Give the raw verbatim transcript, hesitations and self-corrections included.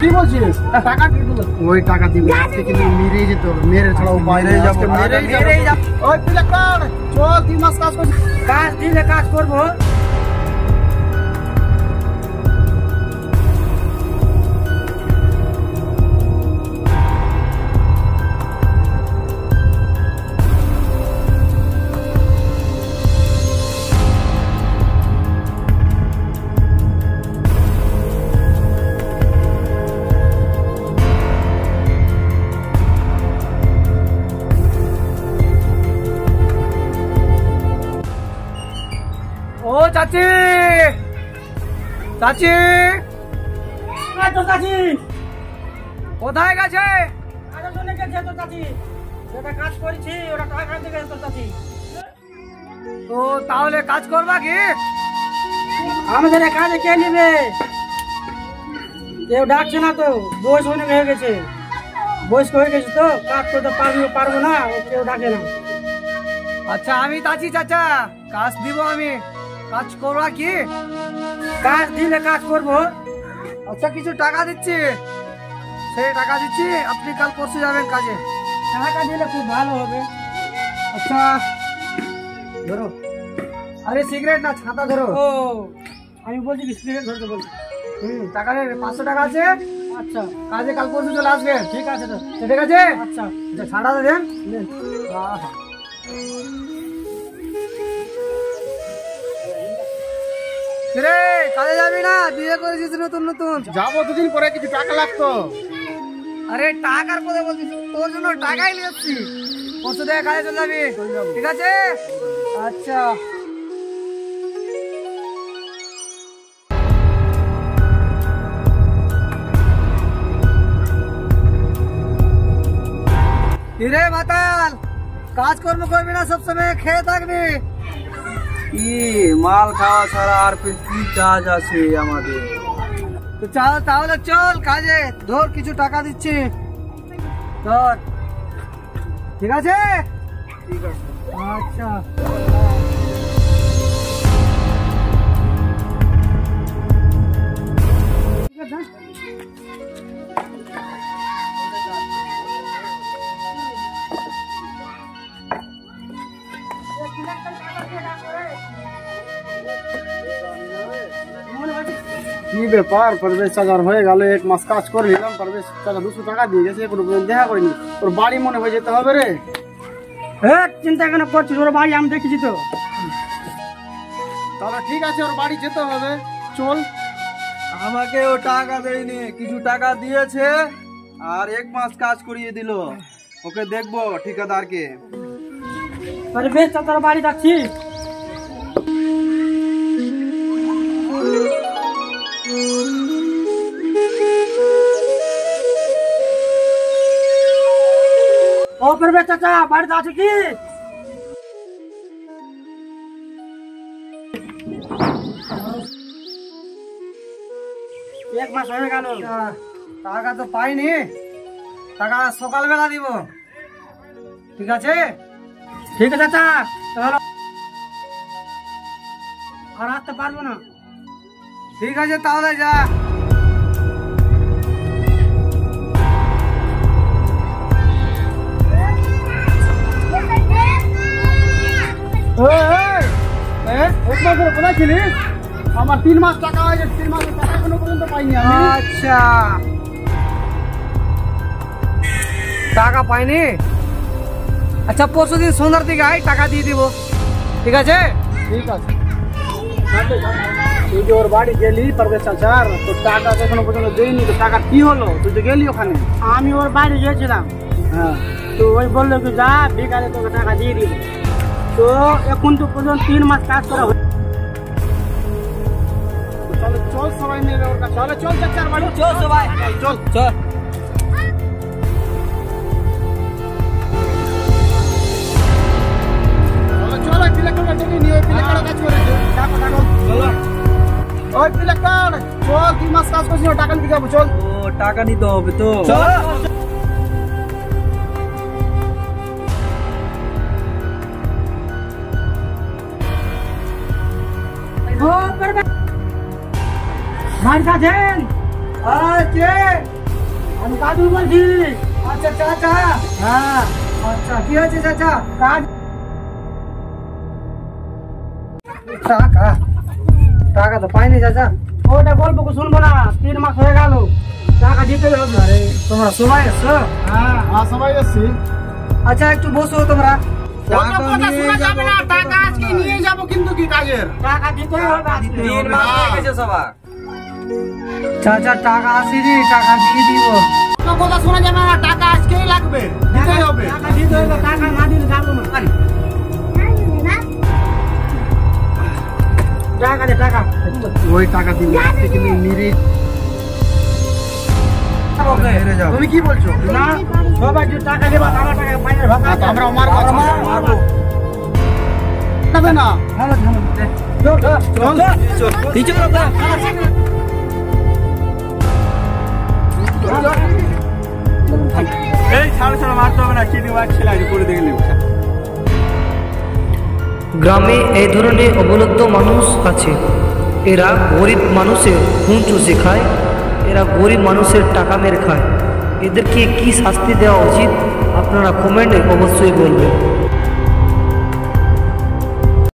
কি বলছিস? টাকা কি দিল? ওই টাকা দিবে আজকে কিন্তু মেরেই যেতে হবে, মেরে ছাড়া উপায় নেই। আজকে মেরেই মেরেই যাব। ওই পিলে কর, চল তিন মাস কাজ করছিস, কাজ দিলে কাজ করবো। ও চাচি, চাচি, তো চাচি কোথায় গেছে? কাজের জন্য গেছে তো চাচি, যেটা কাজ করেছি ওটা টাকা দিয়ে গেছে তো চাচি। তো তাহলে কাজ করবা কি? আমাদের কাজে কে নিবে? কেউ ডাকছে না তো, বয়স অনেক হয়ে গেছে, বয়স্ক হয়ে গেছে তো কাজ করতে পারবো পারবো না, কেউ ডাকে না। আচ্ছা আমি চাচি চাচা কাজ দিব, আমি কাজ করবা কি? কাজ দিলে কাজ করবো। আচ্ছা কিছু টাকা দিচ্ছি, সেই টাকা দিচ্ছি, আপনি কাল পরশু যাবেন কাজে। টাকা দিলে খুব ভালো হবে। আচ্ছা ধরো। আরে সিগারেট না, ছাতা ধরো। ও আমি বলছি কি সিগারেট ধরতে বলছি। হুম টাকা পাঁচশো টাকা আছে। আচ্ছা কাজে কাল পরশু চলে আসবে। ঠিক আছে তো, ঠিক আছে। আচ্ছা আচ্ছা ছাড়াতে দেন। হ্যাঁ হ্যাঁ রে, কাজে যাবি না? বিয়ে করেছিস নতুন নতুন? যাবো দুদিন পরে, কিছু টাকা লাগতো। আরে টাকার কথা বলছিস, তোর জন্য টাকাই নিয়ে এসছি। পরশু থেকে কাজে চলে যাবি, ঠিক আছে? আচ্ছা রে মাতাল, কাজকর্ম করবি না, সবসময় খেয়ে থাকবি। কি মাল খাওয়া ছাড়া আর কি কাজ আছে আমাদের? তো চল তাহলে চল কাজে, ধর কিছু টাকা দিচ্ছি ধর, ঠিক আছে? ঠিক আছে। আচ্ছা কি ব্যাপার, পরবেশ চাচার হয়ে গেল, এক মাস কাজ করে নিলাম, পরবেশ চাচা দুশো টাকা দিয়ে গেছে, কোনো দেখা করিনি। ওর বাড়ি মনে হয়ে যেতে হবে রে। হ্যাঁ চিন্তা কেন করছিস, ওর বাড়ি আমি দেখেছি তো। তাহলে ঠিক আছে, ওর বাড়ি যেতে হবে, চল। আমাকে ও টাকা দেয়নি, কিছু টাকা দিয়েছে আর এক মাস কাজ করিয়ে দিল। ওকে দেখবো ঠিকাদারকে। পরবেশ চাচার বাড়ি যাচ্ছি। ও পরবেশ চাচা বাড়িতে আছে কি? এক মাস হয়ে গেল, টাকা তো পাইনি, টাকা সকালবেলা দিব, ঠিক আছে? ঠিক আছে চাচা, তাহলে আর আসতে পারবো না। ঠিক আছে তাহলে যা। কোথায় ছিলিস? আমার তিন মাস টাকা হয়েছে, তিন মাসের টাকা এখনো পর্যন্ত পাইনি। আচ্ছা টাকা পাইনি, আচ্ছা পরশু দিন সন্ধ্যার দিকে আয়, টাকা দিয়ে দিব, ঠিক আছে? ঠিক আছে। তুই যে ওর বাড়ি গেলি পরবেশ চাচার, তো টাকা এখনো পর্যন্ত দেয়নি, তো টাকা কি হলো? তুই যে গেলি ওখানে। আমি ওর বাড়ি গিয়েছিলাম, হ্যাঁ, তো ওই বললো কি যা বিকালে তোকে টাকা দিয়ে দিব। তো এখন তো পর্যন্ত তিন মাস কাজ করা হয়েছে। চল চল সবাই মিলে ওর কাছে, চল চল চাচার বাড়ি, চল সবাই, চল চল। চলো চলো, পিলেকার ডেকে নিয়ে, ওই পিলেকার কাজ করেছে, টাকা টাকা চলো। ওই পিলেকার চল, তিন মাস কাজ করছি, টাকা নিতে যাবো, চল। ও টাকা নিতে হবে তো, চল। বাড়িতে আছেন? আচ্ছা আমি কাজু বলছি। আচ্ছা চাচা। হ্যাঁ আচ্ছা কি হয়েছে চাচা? কাজ টাকা টাকা তো পাইনি চাচা। ওটা গল্প শুনবো না, তিন মাস হয়ে গেল, টাকা দিতে হবে। আরে তোমরা সবাই এসছো? হ্যাঁ হ্যাঁ সবাই এসছি। আচ্ছা একটু বসো তোমরা। টাকা নিয়ে যাবে না, টাকা আজকে নিয়ে যাব কিন্তু কি কাজের? টাকা দিতে হবে আজকে। তিন মাস হয়ে গেছে সবার। চাচা টাকা আসেনি, টাকা দিয়ে দিব। কথা শোনা যাবে না, টাকা আজকেই লাগবে, দিতেই হবে। টাকা দিতে হবে, টাকা না দিলে যাবো না। টাকা দে টাকা। ওই টাকা দিবি থেকে নিরি। তুমি কি বলছো? না সবাই যে টাকা দেবা, আমার টাকা ফাইনাল ভাগ। আমরা মারবো মারবো তবে না। ভালো ভালো চল চল চল নিচে চল। এই ছাড় ছাড় মারতে হবে না, কি দিব এক ছেলে আগে করে দেখে নেব। গ্রামে এই ধরনের অবলুপ্ত মানুষ আছে। এরা গরিব মানুষের খুন চুষে খায়, এরা গরিব মানুষের টাকা মেরে খায়। এদেরকে কি শাস্তি দেওয়া উচিত আপনারা কমেন্টে অবশ্যই বলবেন।